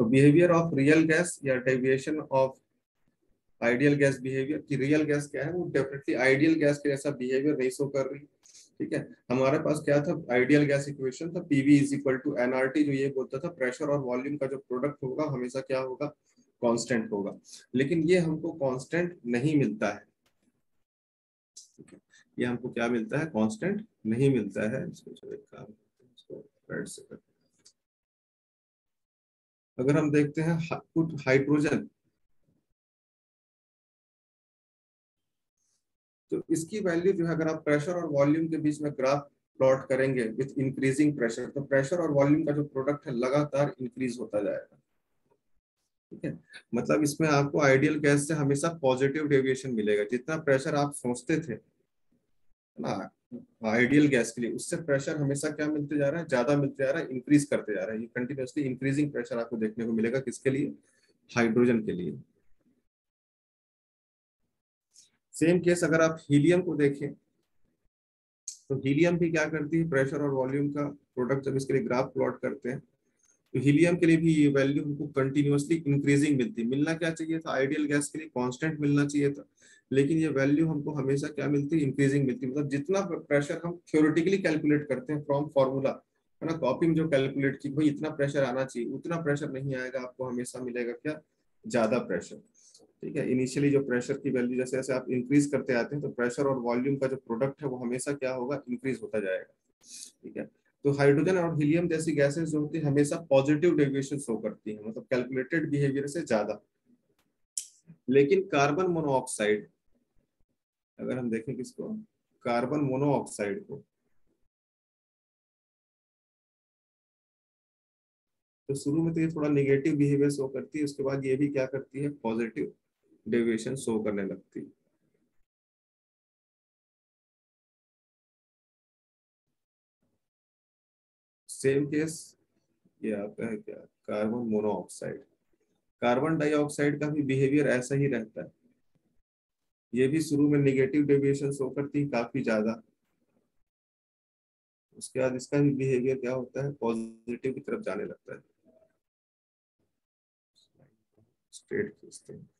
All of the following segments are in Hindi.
तो बिहेवियर ऑफ रियल गैस या deviation of ideal gas behaviour की रियल गैस क्या है, वो डेफिनेटली आइडियल गैस के जैसा बिहेवियर नहीं शो कर रही। ठीक है, हमारे पास क्या था, आइडियल गैस इक्वेशन था PV is equal to NRT, जो ये बोलता था प्रेशर और वॉल्यूम का जो प्रोडक्ट होगा हमेशा क्या होगा, कांस्टेंट होगा। लेकिन ये हमको कांस्टेंट नहीं मिलता है। ठीक है, ये हमको क्या मिलता है, कांस्टेंट नहीं मिलता है। इसको जो एक काम इसको राइट से करते हैं। अगर हम देखते हैं पुट हाइड्रोजन, तो इसकी वैल्यू जो है, अगर आप प्रेशर और वॉल्यूम के बीच में ग्राफ प्लॉट करेंगे विथ इंक्रीजिंग प्रेशर, तो प्रेशर और वॉल्यूम का जो प्रोडक्ट है लगातार इंक्रीज होता जाएगा। ठीक है, मतलब इसमें आपको आइडियल गैस से हमेशा पॉजिटिव डेविएशन मिलेगा। जितना प्रेशर आप सोचते थे ना आइडियल गैस के लिए, उससे प्रेशर हमेशा क्या मिलते जा रहा है, ज्यादा मिलते जा रहा है, इंक्रीज करते जा रहा है। ये कंटिन्यूअसली इंक्रीजिंग प्रेशर आपको देखने को मिलेगा, किसके लिए, हाइड्रोजन के लिए। सेम केस अगर आप हीलियम को देखें, तो हीलियम भी क्या करती है, प्रेशर और वॉल्यूम का प्रोडक्ट जब इसके लिए ग्राफ प्लॉट करते हैं, तो हीलियम के लिए भी ये वैल्यू हमको कंटिन्यूअसली इंक्रीजिंग मिलती है। मिलना क्या चाहिए था, आइडियल गैस के लिए कांस्टेंट मिलना चाहिए था, लेकिन ये वैल्यू हमको हमेशा क्या मिलती है, इंक्रीजिंग मिलती है। मतलब जितना प्रेशर हम थ्योरेटिकली कैलकुलेट करते हैं फ्रॉम फॉर्मूला, है ना, कॉपी में जो कैलकुलेट की भाई इतना प्रेशर आना चाहिए, उतना प्रेशर नहीं आएगा, आपको हमेशा मिलेगा क्या, ज्यादा प्रेशर। ठीक है, इनिशियली जो प्रेशर की वैल्यू जैसे जैसे आप इंक्रीज करते आते हैं, तो प्रेशर और वॉल्यूम का जो प्रोडक्ट है वो हमेशा क्या होगा, इंक्रीज होता जाएगा। ठीक है, तो हाइड्रोजन और हीलियम जैसी गैसेस जो होती है हमेशा पॉजिटिव डेविएशन शो करती है, मतलब कैलकुलेटेड बिहेवियर से ज्यादा। लेकिन कार्बन मोनोऑक्साइड, अगर हम देखें किसको, कार्बन मोनोऑक्साइड को, तो शुरू में तो ये थोड़ा नेगेटिव बिहेवियर शो करती है, उसके बाद ये भी क्या करती है, पॉजिटिव डेविएशन शो करने लगती है। सेम केस ये आता है क्या, कार्बन मोनोऑक्साइड। कार्बन डाइऑक्साइड का भी बिहेवियर ऐसा ही रहता है, ये भी शुरू में नेगेटिव डेविएशन शो करती है काफी ज्यादा, उसके बाद इसका भी बिहेवियर क्या होता है, पॉजिटिव की तरफ जाने लगता है। स्ट्रेट खींचते हैं,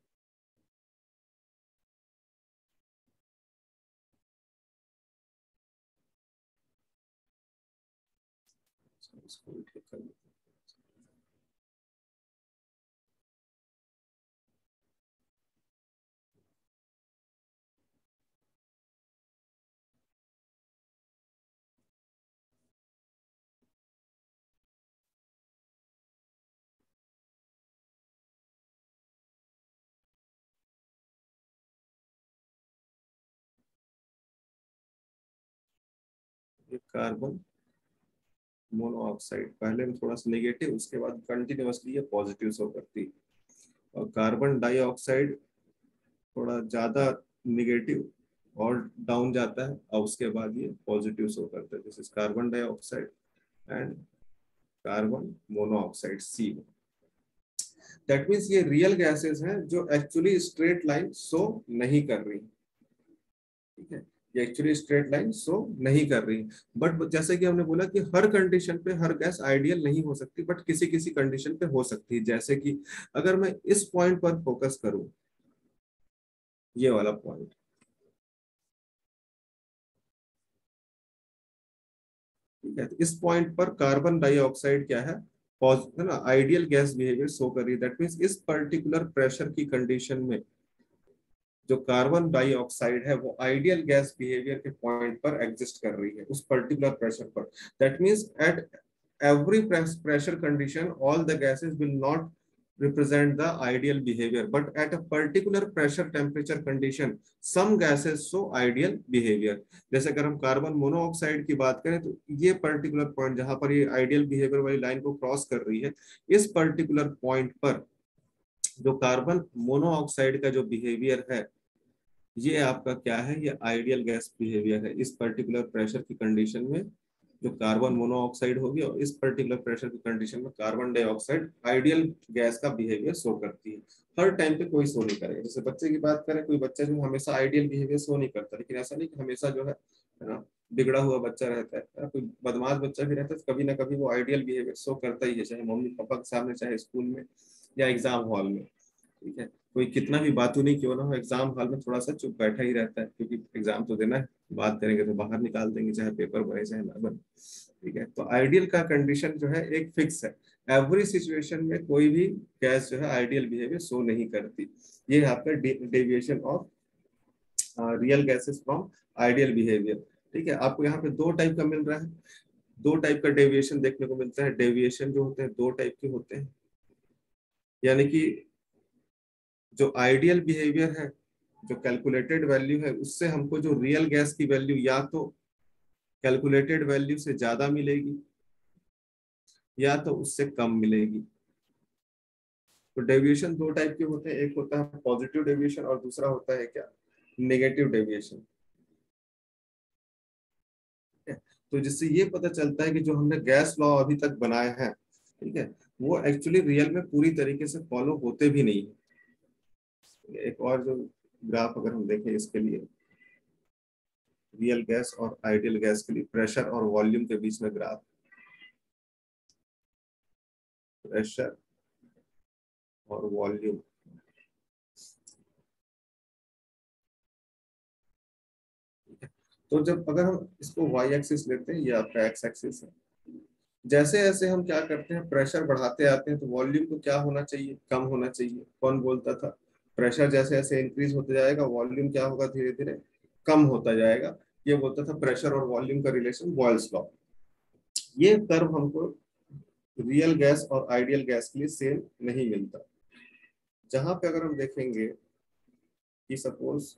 इसको भी ठीक कर लेते हैं। ये कार्बन मोनोऑक्साइड पहले में थोड़ा सा नेगेटिव, उसके बाद कंटिन्यूअसली ये पॉजिटिव शो करती है। और कार्बन डाइऑक्साइड थोड़ा ज्यादा नेगेटिव और डाउन जाता है, और उसके बाद ये पॉजिटिव शो करता है। This is carbon dioxide and carbon monoxide C. That means ये रियल गैसेस हैं जो एक्चुअली स्ट्रेट लाइन शो नहीं कर रही। ठीक है, ये एक्चुअली स्ट्रेट लाइन शो नहीं कर रही, बट जैसे कि हमने बोला कि हर कंडीशन पे हर गैस आइडियल नहीं हो सकती, बट किसी किसी कंडीशन पे हो सकती है। जैसे कि अगर मैं इस पॉइंट पर फोकस करूं, ये वाला पॉइंट, ठीक है, तो इस पॉइंट पर कार्बन डाइऑक्साइड क्या है, है ना, आइडियल गैस बिहेवियर शो कर रही है। दैट मीन्स इस पर्टिकुलर प्रेशर की कंडीशन में जो कार्बन डाइऑक्साइड है वो आइडियल गैस बिहेवियर के पॉइंट पर एग्जिस्ट कर रही है उस पर्टिकुलर प्रेशर पर। That means at every pressure condition all the gases will not represent the ideal behavior, but at a particular pressure temperature condition some gases show ideal behavior। जैसे अगर हम कार्बन मोनोऑक्साइड की बात करें, तो ये पर्टिकुलर पॉइंट जहां पर ये आइडियल बिहेवियर वाली लाइन को क्रॉस कर रही है, इस पर्टिकुलर पॉइंट पर जो कार्बन मोनोऑक्साइड का जो बिहेवियर है, ये आपका क्या है, ये आइडियल गैस बिहेवियर है। इस पर्टिकुलर प्रेशर की कंडीशन में जो कार्बन मोनोऑक्साइड होगी, और इस पर्टिकुलर प्रेशर की कंडीशन में कार्बन डाइऑक्साइड आइडियल गैस का बिहेवियर शो करती है। हर टाइम पे कोई शो नहीं करेगा। जैसे बच्चे की बात करें, कोई बच्चा जो हमेशा आइडियल बिहेवियर शो नहीं करता, लेकिन ऐसा नहीं कि हमेशा जो है ना, बिगड़ा हुआ बच्चा रहता है या कोई बदमाश बच्चा भी रहता है, तो कभी ना कभी वो आइडियल बिहेवियर शो करता ही है, चाहे मम्मी पापा के सामने, चाहे स्कूल में या एग्जाम हॉल में। ठीक है, कोई कितना भी बातू नहीं क्यों ना हो, एग्जाम हॉल में थोड़ा सा चुप बैठा ही रहता है, क्योंकि एग्जाम तो देना है, बात करेंगे तो बाहर निकाल देंगे, चाहे पेपर बने चाहे ना बने। ठीक है, तो आइडियल का कंडीशन जो है एक फिक्स है। एवरी सिचुएशन में कोई भी गैस जो है आइडियल बिहेवियर शो नहीं करती। ये है आपका deviation of real gases from ideal behaviour. ठीक है, आपको यहाँ पे दो टाइप का मिल रहा है, दो टाइप का डेविएशन देखने को मिलता है। डेविएशन जो होते हैं दो टाइप के होते हैं, यानी कि जो आइडियल बिहेवियर है, जो कैलकुलेटेड वैल्यू है, उससे हमको जो रियल गैस की वैल्यू या तो कैलकुलेटेड वैल्यू से ज्यादा मिलेगी या तो उससे कम मिलेगी। तो डेविएशन दो टाइप के होते हैं, एक होता है पॉजिटिव डेविएशन और दूसरा होता है क्या, नेगेटिव डेविएशन। तो जिससे ये पता चलता है कि जो हमने गैस लॉ अभी तक बनाए हैं, ठीक है, वो एक्चुअली रियल में पूरी तरीके से फॉलो होते भी नहीं है। एक और जो ग्राफ अगर हम देखें इसके लिए, रियल गैस और आइडियल गैस के लिए प्रेशर और वॉल्यूम के बीच में ग्राफ, प्रेशर और वॉल्यूम। तो जब अगर हम इसको वाई एक्सिस लेते हैं, ये आपका एक्स एक्सिस है, जैसे जैसे हम क्या करते हैं प्रेशर बढ़ाते आते हैं, तो वॉल्यूम को क्या होना चाहिए, कम होना चाहिए। कौन बोलता था, प्रेशर जैसे जैसे इंक्रीज होते जाएगा वॉल्यूम क्या होगा, धीरे धीरे कम होता जाएगा। ये बोलता था प्रेशर और वॉल्यूम का रिलेशन, बॉयल्स लॉ। ये कर्व हमको रियल गैस और आइडियल गैस के लिए सेम नहीं मिलता। जहां पे अगर हम देखेंगे कि सपोज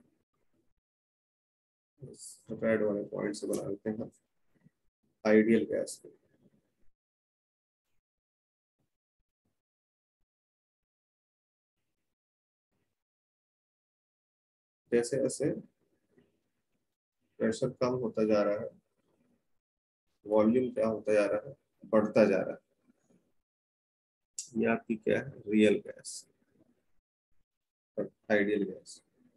रेड वाले पॉइंट से बना लेते हैं आइडियल गैस को, जैसे जैसे प्रेशर कम होता जा रहा है, वॉल्यूम क्या होता जा रहा है, बढ़ता जा रहा है। ये आपकी क्या है, रियल गैस और आइडियल गैस।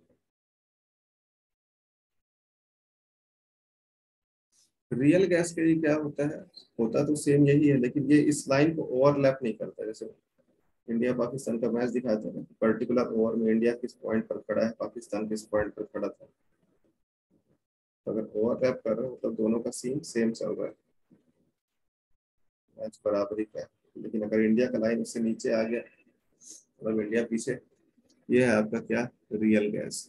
रियल गैस के लिए क्या होता है, होता तो सेम यही है, लेकिन ये इस लाइन को ओवरलैप नहीं करता। जैसे इंडिया पाकिस्तान का मैच दिखाते हैं, पर्टिकुलर ओवर में इंडिया किस पॉइंट पर खड़ा है, पाकिस्तान किस पॉइंट पर खड़ा था। तो अगर ओवरलैप कर रहे हो मतलब दोनों का सीन सेम चल रहा है, मैच बराबरी का है। लेकिन अगर इंडिया का लाइन उससे नीचे आ गया, मतलब इंडिया पीछे, ये है आपका क्या, रियल गैस।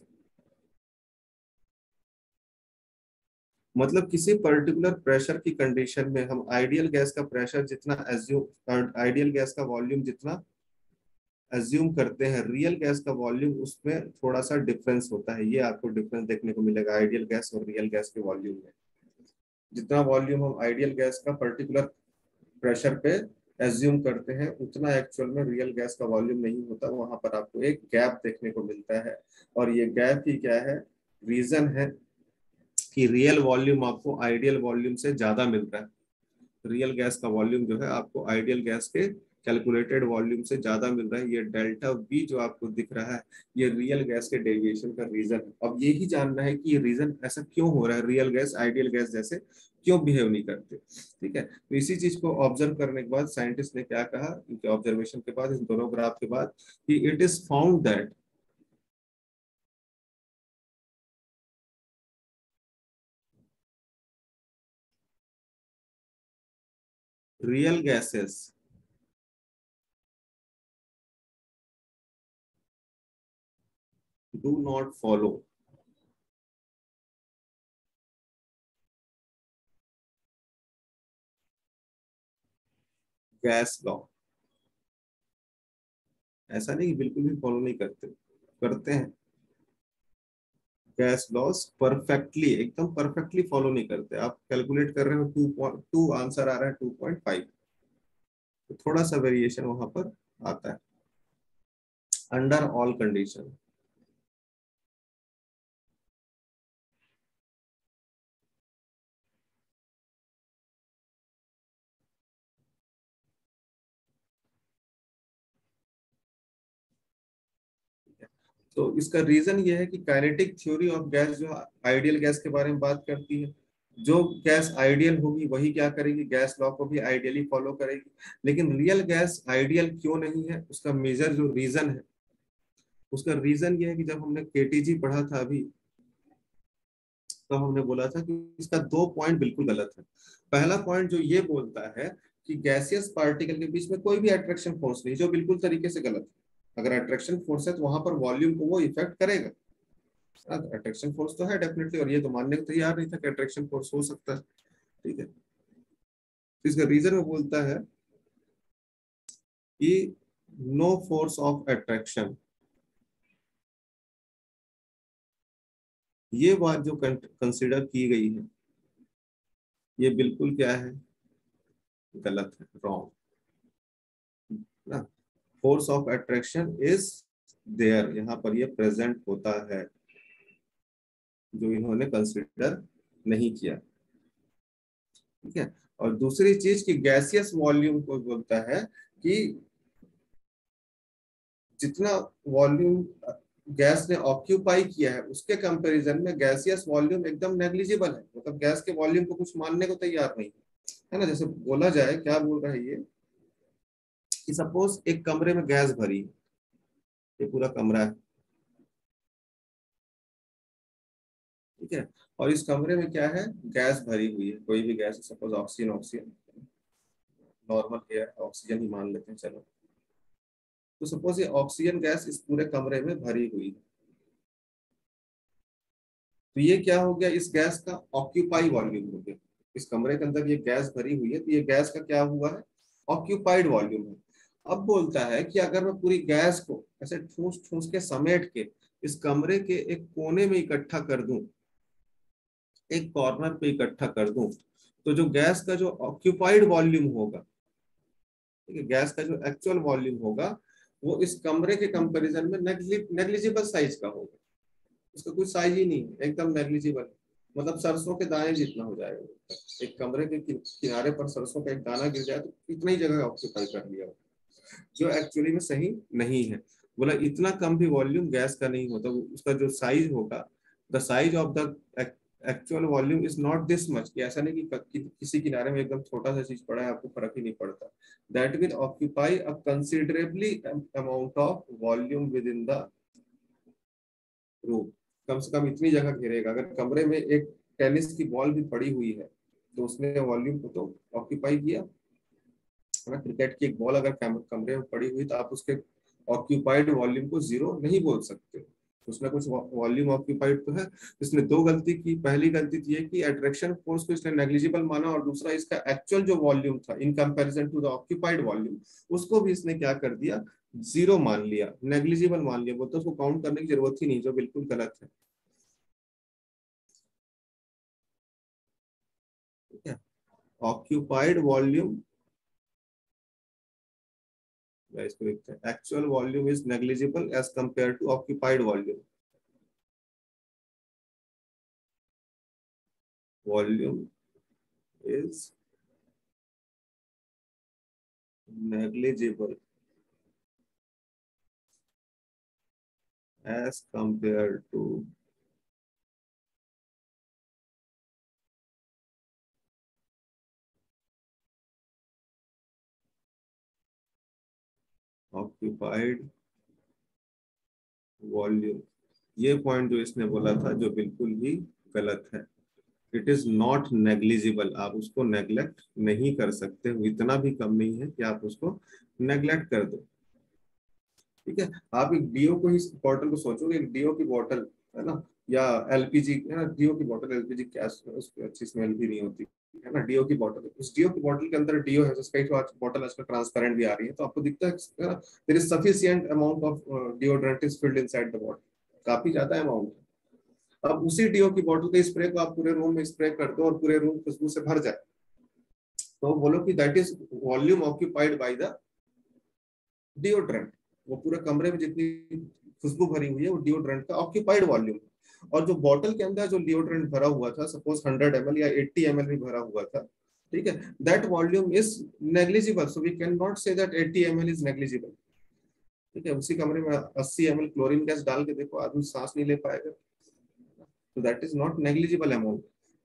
मतलब किसी पर्टिकुलर प्रेशर की कंडीशन में हम आइडियल गैस का प्रेशर जितना एज्यूम, आइडियल गैस का वॉल्यूम जितना एज्यूम करते हैं, रियल गैस का वॉल्यूम उसमें थोड़ा सा डिफरेंस होता है। ये आपको डिफरेंस देखने को मिलेगा आइडियल गैस और रियल गैस के वॉल्यूम में। जितना वॉल्यूम हम आइडियल गैस का पर्टिकुलर प्रेशर पे एज्यूम करते हैं, उतना एक्चुअल में रियल गैस का वॉल्यूम नहीं होता। वहां पर आपको एक गैप देखने को मिलता है, और ये गैप ही क्या है, रीजन है कि रियल वॉल्यूम आपको आइडियल वॉल्यूम से ज्यादा मिल रहा है। रियल गैस का वॉल्यूम जो है आपको आइडियल गैस के कैलकुलेटेड वॉल्यूम से ज्यादा मिल रहा है। ये डेल्टा वी जो आपको दिख रहा है, ये रियल गैस के डेविएशन का रीजन है। अब यही जानना है कि ये रीजन ऐसा क्यों हो रहा है, रियल गैस आइडियल गैस जैसे क्यों बिहेव नहीं करते। ठीक है, तो इसी चीज को ऑब्जर्व करने के बाद साइंटिस्ट ने क्या कहा, इनके ऑब्जर्वेशन के बाद, इन दोनों ग्राफ के बाद, कि it is found that real gases do not follow gas law. ऐसा नहीं कि बिल्कुल भी फॉलो नहीं करते, करते हैं। गैस लॉस परफेक्टली, एकदम परफेक्टली फॉलो नहीं करते। आप कैलकुलेट कर रहे हो 2.2, आंसर आ रहा है 2.5, तो थोड़ा सा वेरिएशन वहां पर आता है अंडर ऑल कंडीशन। तो इसका रीजन ये है कि काइनेटिक थ्योरी ऑफ गैस जो आइडियल गैस के बारे में बात करती है, जो गैस आइडियल होगी वही क्या करेगी, गैस लॉ को भी आइडियली फॉलो करेगी। लेकिन रियल गैस आइडियल क्यों नहीं है, उसका मेजर जो रीजन है, उसका रीजन ये है कि जब हमने केटीजी पढ़ा था अभी, तो हमने बोला था कि इसका दो पॉइंट बिल्कुल गलत है। पहला पॉइंट जो ये बोलता है कि गैसियस पार्टिकल के बीच में कोई भी अट्रैक्शन फोर्स नहीं, जो बिल्कुल तरीके से गलत है। अगर अट्रैक्शन फोर्स है तो वहां पर वॉल्यूम को वो इफेक्ट करेगा। अट्रैक्शन फोर्स तो है डेफिनेटली, और ये तो मानने को तैयार नहीं था कि अट्रैक्शन फोर्स हो सकता है। ठीक है, तो इसका रीजन वो बोलता है कि नो फोर्स ऑफ अट्रैक्शन। ये बात जो कंसिडर की गई है, ये बिल्कुल क्या है, गलत है, रॉन्ग ना। Force of attraction is there, यहाँ पर ये प्रेजेंट होता है, जो इन्होंने कंसिडर नहीं किया। ठीक है, और दूसरी चीज की गैसियस वॉल्यूम को बोलता है कि जितना वॉल्यूम गैस ने ऑक्यूपाई किया है उसके कंपैरिजन में गैसियस वॉल्यूम एकदम नेग्लिजिबल है, मतलब गैस के वॉल्यूम को कुछ मानने को तैयार नहीं है ना। जैसे बोला जाए, क्या बोल रहा है ये, कि सपोज एक कमरे में गैस भरी है, ये पूरा कमरा है, ठीक है, और इस कमरे में क्या है, गैस भरी हुई है, कोई भी gas, suppose oxygen, oxygen normal air, oxygen ही मान लेते हैं चलो। तो सपोज ये ऑक्सीजन गैस इस पूरे कमरे में भरी हुई है, तो ये क्या हो गया, इस गैस का ऑक्यूपाई वॉल्यूम हो गया। इस कमरे के अंदर ये गैस भरी हुई है, तो ये गैस का क्या हुआ है, ऑक्यूपाइड वॉल्यूम है। अब बोलता है कि अगर मैं पूरी गैस को ऐसे ठूस ठूस के समेट के इस कमरे के एक कोने में इकट्ठा कर दूं, एक कॉर्नर पे इकट्ठा कर दूं, तो जो गैस का जो ऑक्यूपाइड वॉल्यूम होगा, ठीक है, गैस का जो एक्चुअल वॉल्यूम होगा, वो इस कमरे के कंपैरिजन में नेग्लिजिबल साइज का होगा। उसका कोई साइज ही नहीं है, एकदम नेग्लिजिबल, मतलब सरसों के दाने जितना हो जाएगा। एक कमरे के किनारे पर सरसों का एक दाना गिर जाए तो इतना ही जगह ऑक्यूपाई कर लिया, जो एक्चुअली में सही नहीं है। बोला इतना कम भी वॉल्यूम गैस का नहीं होता, उसका जो साइज होगा, the size of the actual volume is not this much, कि ऐसा नहीं कि किसी किनारे में एकदम छोटा सा चीज पड़ा है आपको फर्क ही नहीं पड़ता। That will occupy a considerably amount of volume within the room. कम से कम इतनी जगह घेरेगा। अगर कमरे में एक टेनिस की बॉल भी पड़ी हुई है, तो उसने वॉल्यूम को तो ऑक्यूपाई किया है ना। क्रिकेट की एक बॉल अगर कमरे में पड़ी हुई, तो आप उसके ऑक्यूपाइड वॉल्यूम को जीरो नहीं बोल सकते, उसमें कुछ वॉल्यूम ऑक्यूपाइड तो है। इसने दो गलती की, पहली गलती थी कि अट्रैक्शन फोर्स को इसने नेग्लिजिबल माना, और दूसरा इसका एक्चुअल जो वॉल्यूम था in comparison to the occupied volume, उसको भी इसने क्या कर दिया, जीरो मान लिया, नेग्लिजिबल मान लिया, वो तो उसको काउंट करने की जरूरत ही नहीं, जो बिल्कुल गलत है। ठीक है, ऑक्यूपाइड वॉल्यूम, इसको लिखते हैं, actual volume is negligible as compare to occupied volume. Volume is negligible as compared to occupied volume। ये पॉइंट जो इसने बोला था, जो बिल्कुल ही गलत है। इट इज नॉट नेग्लिजिबल, आप उसको नेग्लेक्ट नहीं कर सकते, इतना भी कम नहीं है कि आप उसको नेग्लेक्ट कर दो। ठीक है, आप एक डीओ को, इस बॉटल को सोचोगे, एक डीओ की बॉटल है ना, या एलपीजी है ना, डीओ की बॉटल, एलपीजी गैस, उसकी अच्छी स्मेल भी नहीं होती है ना। डीओ की बॉटल, उस डीओ की बॉटल के अंदर डीओ है, उसका एक बॉटल आजकल ट्रांसपेरेंट भी आ रही है, तो आपको दिखता है ना, there is sufficient amount of deodorant is filled inside the bottle, काफी ज्यादा अमाउंट है। अब उसी डीओ की बॉटल के स्प्रे को आप पूरे रूम में स्प्रे कर दो और पूरे रूम खुशबू से भर जाए, तो बोलो कि that is volume occupied by the deodorant. वो पूरे कमरे में जितनी खुशबू भरी हुई है, वो डिओड्रेंट का ऑक्यूपाइड वॉल्यूम। और जो बॉटल के अंदर जो डिओड्रेंट भरा हुआ था, सपोज 100 ml या 80 ml भी भरा हुआ था, ठीक है, that volume is negligible, so we can not say that 80 ml is negligible. ठीक है, उसी कमरे में 80 ml क्लोरीन गैस डाल के देखो, आदमी सांस नहीं ले पाएगा, तो that is not negligible amount.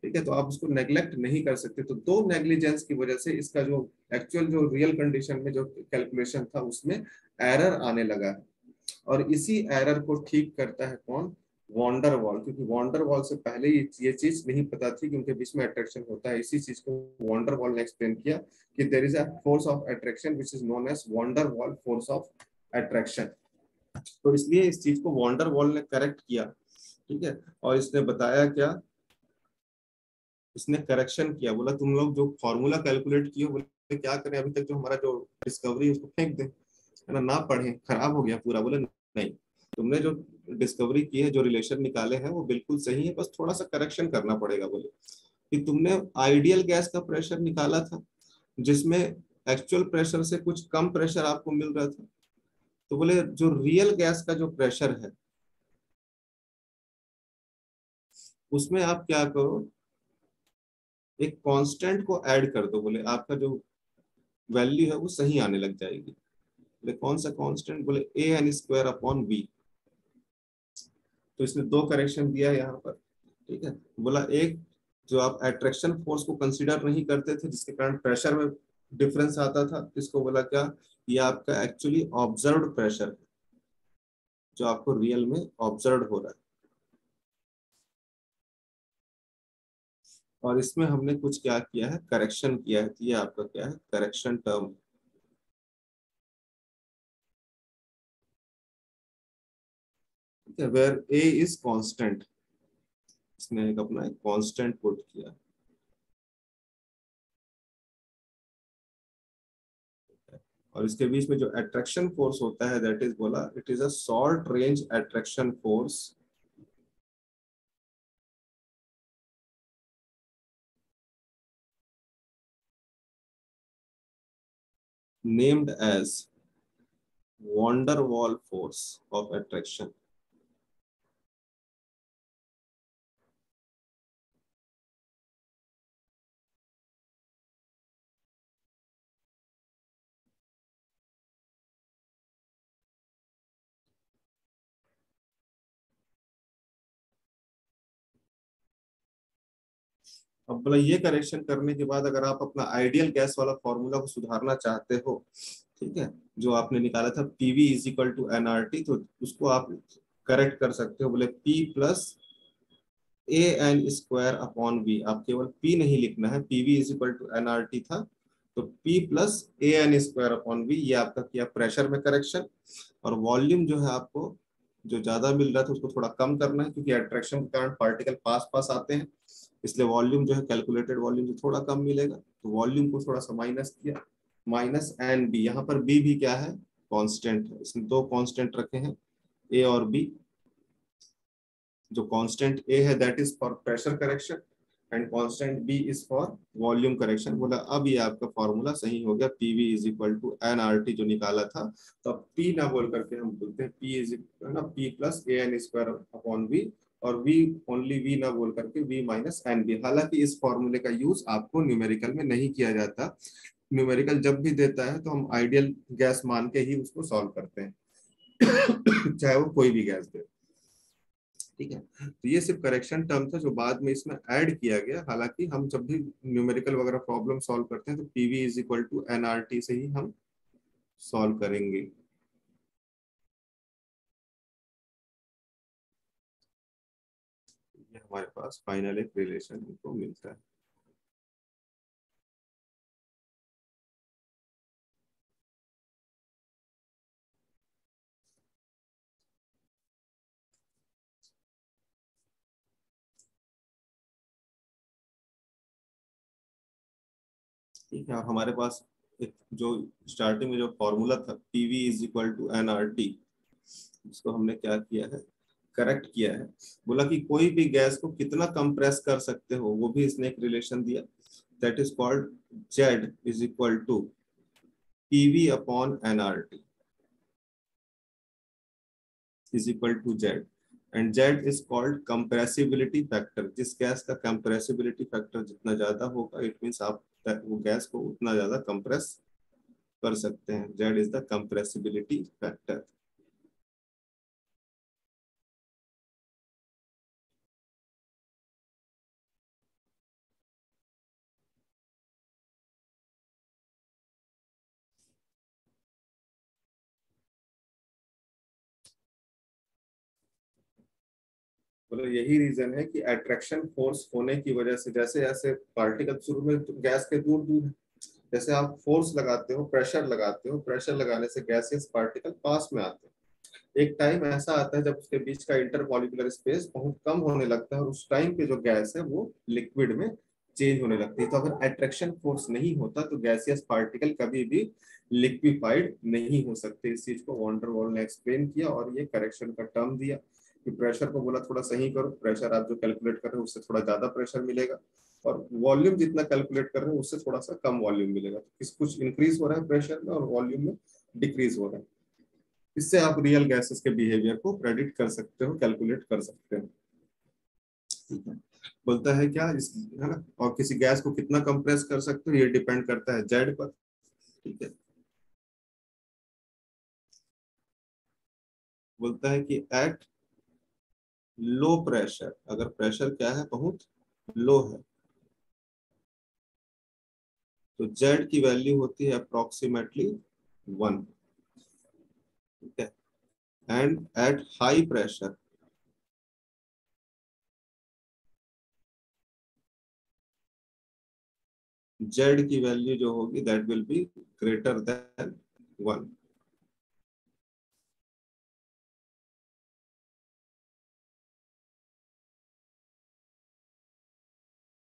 ठीक है, तो आप उसको नेग्लेक्ट नहीं कर सकते। तो दो नेग्लिजेंस की वजह से इसका जो एक्चुअल जो रियल कंडीशन में जो कैलकुलेशन था उसमें एरर आने लगा है। और इसी एरर को ठीक करता है कौन? Van der Waals. क्योंकि वॉन्डर वॉल से पहले ये चीज नहीं पता थी कि उनके बीच में अट्रैक्शन होता है। इसी चीज को वॉन्डर वॉल ने एक्सप्लेन किया कि there is a force of attraction which is known as van der Waals force of attraction. तो इसलिए इस चीज को वॉन्डर वॉल ने करेक्ट किया। ठीक है, और इसने बताया क्या? इसने करेक्शन किया, बोला तुम लोग जो फॉर्मूला कैलकुलेट किए बोले क्या करें, अभी तक जो हमारा जो डिस्कवरी है उसको फेंक दें, है ना पढ़े, खराब हो गया पूरा। बोले नहीं, तुमने जो डिस्कवरी की है, जो रिलेशन निकाले हैं वो बिल्कुल सही है, बस थोड़ा सा करेक्शन करना पड़ेगा। बोले कि तुमने आइडियल गैस का प्रेशर निकाला था जिसमें एक्चुअल प्रेशर से कुछ कम प्रेशर आपको मिल रहा था। तो बोले जो रियल गैस का जो प्रेशर है उसमें आप क्या करो, एक कांस्टेंट को ऐड कर दो। बोले आपका जो वैल्यू है वो सही आने लग जाएगी। बोले कौन सा कांस्टेंट? बोले an² अपॉन v। तो इसने दो करेक्शन दिया यहाँ पर। ठीक है, बोला एक, जो आप अट्रैक्शन फोर्स को कंसीडर नहीं करते थे जिसके कारण प्रेशर में डिफरेंस आता था, इसको बोला क्या? ये आपका एक्चुअली ऑब्जर्व्ड प्रेशर है, जो आपको रियल में ऑब्जर्व हो रहा है। और इसमें हमने कुछ क्या किया है? करेक्शन किया है। तो ये आपका क्या है? Correction term. ठीक है, वेयर ए इज कांस्टेंट, इसने एक अपना एक कांस्टेंट पुट किया। और इसके बीच में जो अट्रैक्शन फोर्स होता है दैट इज, बोला it is a short range attraction force named as van der Waals force of attraction. अब बोला ये करेक्शन करने के बाद अगर आप अपना आइडियल गैस वाला फॉर्मूला को सुधारना चाहते हो, ठीक है, जो आपने निकाला था PV is equal to NRT, तो उसको आप करेक्ट कर सकते हो। बोले P plus an² upon v। आप केवल p नहीं लिखना है, PV is equal to NRT था, तो p plus an² upon v। ये आपका किया प्रेशर में करेक्शन। और वॉल्यूम जो है आपको जो ज्यादा मिल रहा था उसको थोड़ा कम करना है, क्योंकि अट्रैक्शन के कारण पार्टिकल पास पास आते हैं, इसलिए वॉल्यूम जो है कैलकुलेटेड वॉल्यूम से थोड़ा कम मिलेगा। तो वॉल्यूम को थोड़ा सा माइनस किया, माइनस एन बी। यहाँ पर बी भी क्या है? कांस्टेंट है। इसमें दो कांस्टेंट रखे हैं, ए और बी। जो कांस्टेंट ए है that is for pressure correction and constant B is for volume correction. बोला अब ये आपका फॉर्मूला सही हो गया, PV is equal to N R T जो निकाला था। तो अब पी ना बोल करके हम बोलते हैं पी इज इक्वल ना P plus an² upon v, और v ओनली v ना बोल करके v माइनस एन बी। हालांकि इस फॉर्मूले का यूज आपको न्यूमेरिकल में नहीं किया जाता। न्यूमेरिकल जब भी देता है तो हम आइडियल गैस मान के ही उसको सॉल्व करते हैं चाहे वो कोई भी गैस दे। ठीक है, तो ये सिर्फ करेक्शन टर्म था जो बाद में इसमें ऐड किया गया। हालांकि हम जब भी न्यूमेरिकल वगैरह प्रॉब्लम सॉल्व करते हैं तो PV is equal to NRT से ही हम सॉल्व करेंगे। ये हमारे पास फाइनल एक रिलेशन को मिलता है। ठीक है, और हमारे पास एक जो स्टार्टिंग में जो फॉर्मूला था PV is equal to NRT, इसको हमने क्या किया है? करेक्ट किया है। बोला कि कोई भी गैस को कितना कंप्रेस कर सकते हो वो भी इसने एक रिलेशन दिया, that is called Z is equal to PV upon NRT is equal to Z. And Z is called compressibility factor. जिस गैस का कंप्रेसिबिलिटी फैक्टर जितना ज्यादा होगा इट मीन्स आप वो गैस को उतना ज्यादा कंप्रेस कर सकते हैं। Z is the compressibility factor. मतलब यही रीजन है कि अट्रैक्शन फोर्स होने की वजह से जैसे जैसे पार्टिकल शुरू में तो गैस के दूर दूर है, जैसे आप फोर्स लगाते हो प्रेशर लगाने से गैसियस पार्टिकल पास में आते हैं। एक टाइम ऐसा आता है जब उसके बीच का इंटरमॉलिक्यूलर स्पेस बहुत कम होने लगता है और उस टाइम पे जो गैस है वो लिक्विड में चेंज होने लगती है। तो अगर अट्रैक्शन फोर्स नहीं होता तो गैसियस पार्टिकल कभी भी लिक्विफाइड नहीं हो सकते। इस चीज को वॉन डर वाल ने एक्सप्लेन किया और ये करेक्शन का टर्म दिया कि प्रेशर को बोला थोड़ा सही करो, प्रेशर आप जो कैलकुलेट कर रहे हो उससे थोड़ा ज्यादा प्रेशर मिलेगा और वॉल्यूम जितना कैलकुलेट कर रहे हो उससे थोड़ा सा कम वॉल्यूम मिलेगा। तो कुछ इंक्रीज हो रहा है प्रेशर में और वॉल्यूम में डिक्रीज हो रहा है। इससे आप रियल गैसेस के बिहेवियर को प्रेडिक्ट कर सकते हो, कैलकुलेट कर सकते हो। ठीक है। बोलता है क्या इस, है ना, और किसी गैस को कितना कंप्रेस कर सकते हो ये डिपेंड करता है जेड पर। ठीक है। बोलता है कि एट लो प्रेशर, अगर प्रेशर क्या है बहुत लो है तो जेड की वैल्यू होती है अप्रोक्सीमेटली 1। ठीक है। And at high pressure Z की वैल्यू जो होगी that will be greater than 1।